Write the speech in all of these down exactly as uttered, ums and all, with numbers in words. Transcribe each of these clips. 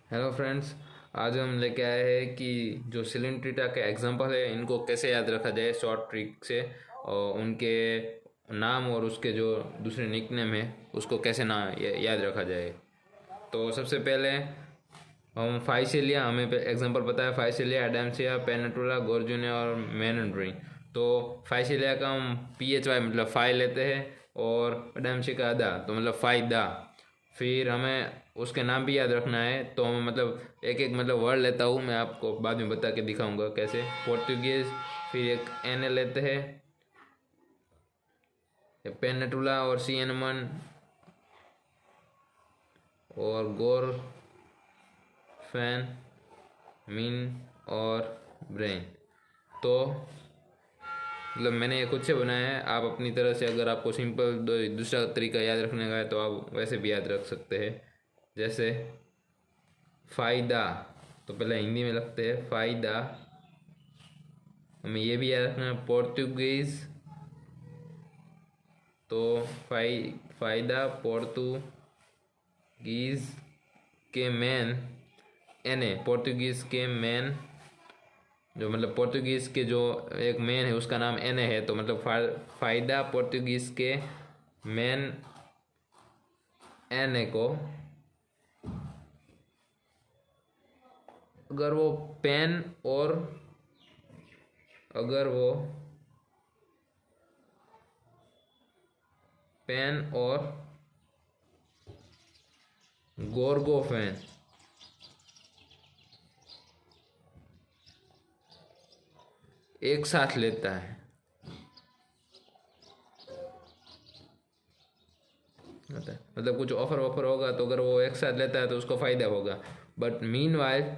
Hello friends. आज हम लेके आए हैं कि जो सिलिंट्रिटा के एग्जांपल है इनको कैसे याद रखा जाए शॉर्ट ट्रिक से, और उनके नाम और उसके जो दूसरे निकनेम है उसको कैसे ना या, याद रखा जाए। तो सबसे पहले हम फाइसेलिया, हमें एग्जांपल पता है फाइसेलिया, एडेम्सिया, पेनेटुला, गोर्जुनिया और मेनेंड्री। तो फाइसेलिया का हम पी एच वाई मतलब फाइ लेते हैं, और एडेम्सिया का अदा तो मतलब फायदा। फिर हमें उसके नाम भी याद रखना है, तो हम मतलब एक एक मतलब वर्ड लेता हूँ, मैं आपको बाद में बता के दिखाऊंगा कैसे। पोर्तुगीज, फिर एक एन ए लेते हैं, पेनेटुला और सी एनमन और गोर फैन, मीन और ब्रेन। तो मतलब मैंने ये खुद से बनाया है, आप अपनी तरह से अगर आपको सिंपल दूसरा तरीका याद रखने का है तो आप वैसे भी याद रख सकते हैं। जैसे फ़ायदा, तो पहले हिंदी में लगते हैं फ़ायदा, हमें ये भी याद रखना है पोर्तुगीज़, तो फाइ फ़ायदा पोर्तुगीज़ के मैन, एने पोर्तुगीज़ के मैन, जो मतलब पोर्तुगीज़ के जो एक मैन है उसका नाम एने है, तो मतलब फ़ायदा पोर्तुगीज़ के मैन एने को अगर वो पेन और अगर वो पेन और गोर्गोफेन एक साथ लेता है, मतलब कुछ ऑफर ऑफर होगा तो अगर वो एक साथ लेता है तो उसको फायदा होगा। बट मीन वाइल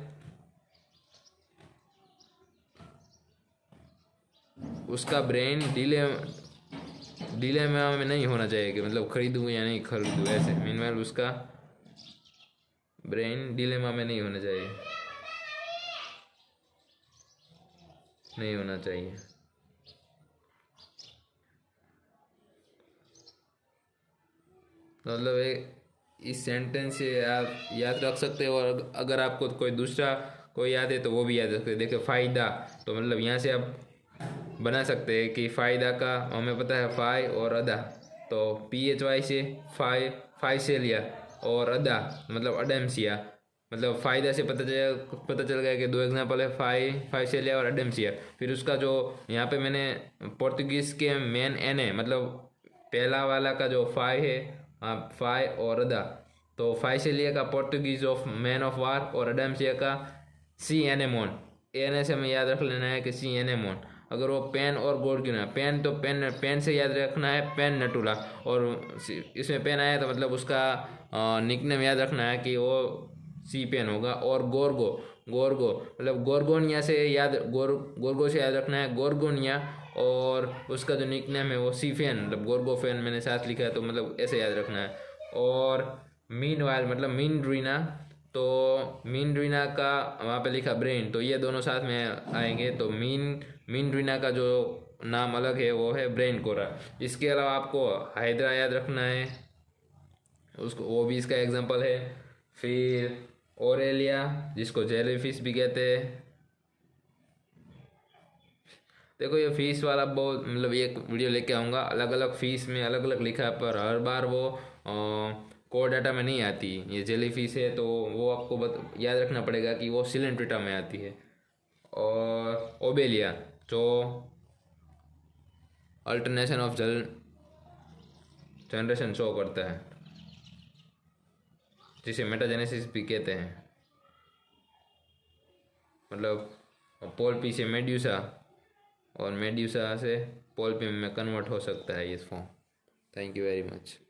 उसका ब्रेन डिले डिले में नहीं होना चाहिए कि मतलब खरीदूँ या नहीं खरीदूँ, ऐसे। मीन वाइल उसका ब्रेन डिलेमा में नहीं होना चाहिए, नहीं होना चाहिए। मतलब एक इस सेंटेंस से आप याद रख सकते हो, और अगर आपको कोई दूसरा कोई याद है तो वो भी याद रख सकते हैं। देखिए फ़ायदा, तो मतलब यहाँ से आप बना सकते हैं कि फ़ायदा का हमें पता है फाइ और अदा, तो पी एच वाई से फाइ फाइसेलिया और अदा मतलब अडेम्सिया। मतलब फ़ायदा से पता चल पता चल गया कि दो एग्जांपल है, फाइ फाइसेलिया और अडेम्सिया। फिर उसका जो यहाँ पे मैंने पोर्तुगीज़ के मेन एन है, मतलब पहला वाला का जो फाइ है, हाँ फाइ और अदा, तो फाइसेलिया का Portuguese of man of war और अडेम्सिया का सी एनेमोन। एन से हमें याद रख लेना है कि सी एनेमोन। अगर वो पेन और गोर्गुना, पेन तो पेन पेन से याद रखना है पेन नटुला, और इसमें पेन आया तो मतलब उसका निकनेम याद रखना है कि वो सी पेन होगा। और गोरगो गोरगो मतलब गोरगोनिया से याद गोर गोरगो से याद रखना है गोरगोनिया, और उसका जो निकनेम है वो सी फैन मतलब गोरगोफैन, मैंने साथ लिखा है तो मतलब ऐसे याद रखना है। और मीन वाइल मतलब मीन ड्रीना, तो मीन ड्रीना का वहाँ पे लिखा ब्रेन, तो ये दोनों साथ में आएंगे, तो मीन मीन ड्रीना का जो नाम अलग है वो है ब्रेन कोरा। इसके अलावा आपको हाइड्रा याद रखना है, उसको वो भी इसका एग्जांपल है। फिर ओरेलिया, जिसको जेलीफिश भी कहते हैं। देखो ये फीस वाला बहुत मतलब ये वीडियो लेके आऊँगा, अलग अलग फीस में अलग अलग लिखा है, पर हर बार वो कोर डाटा में नहीं आती। ये जेली फिश है तो वो आपको बत, याद रखना पड़ेगा कि वो सिलेंट्रिटा में आती है। और ओबेलिया जो अल्टरनेशन ऑफ जल जनरेशन शो करता है, जिसे मेटाजेनेसिस भी कहते हैं। मतलब पोलपी से मेड्यूसा, और मेड्यूसा से पोलपी में कन्वर्ट हो सकता है ये form. Thank you very much.